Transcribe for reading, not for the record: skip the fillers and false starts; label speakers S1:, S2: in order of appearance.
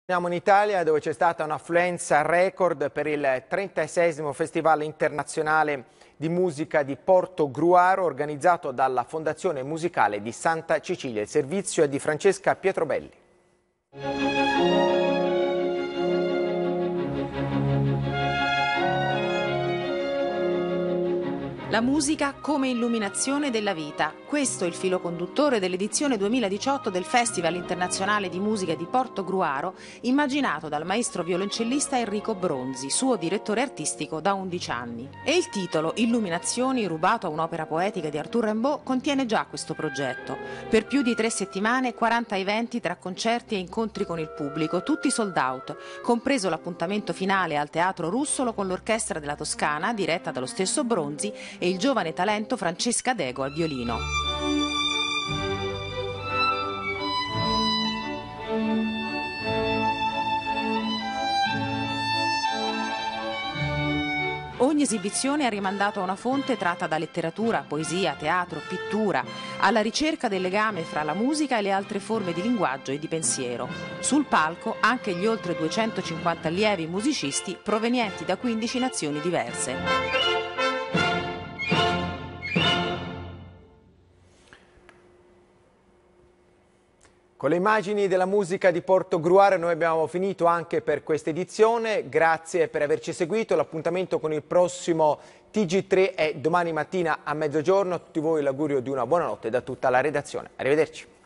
S1: Torniamo in Italia dove c'è stata un'affluenza record per il 36esimo Festival internazionale di musica di Portogruaro organizzato dalla Fondazione Musicale di Santa Cecilia. Il servizio è di Francesca Pietrobelli.
S2: La musica come illuminazione della vita. Questo è il filo conduttore dell'edizione 2018 del Festival internazionale di musica di Portogruaro, immaginato dal maestro violoncellista Enrico Bronzi, suo direttore artistico da 11 anni. E il titolo Illuminazioni, rubato a un'opera poetica di Arthur Rimbaud, contiene già questo progetto. Per più di 3 settimane, 40 eventi tra concerti e incontri con il pubblico, tutti sold out, compreso l'appuntamento finale al Teatro Russolo con l'Orchestra della Toscana, diretta dallo stesso Bronzi, e il giovane talento Francesca Dego al violino. Ogni esibizione ha rimandato a una fonte tratta da letteratura, poesia, teatro, pittura, alla ricerca del legame fra la musica e le altre forme di linguaggio e di pensiero. Sul palco anche gli oltre 250 allievi musicisti provenienti da 15 nazioni diverse.
S1: Con le immagini della musica di Portogruaro noi abbiamo finito anche per questa edizione. Grazie per averci seguito. L'appuntamento con il prossimo TG3 è domani mattina a mezzogiorno. A tutti voi l'augurio di una buona notte da tutta la redazione. Arrivederci.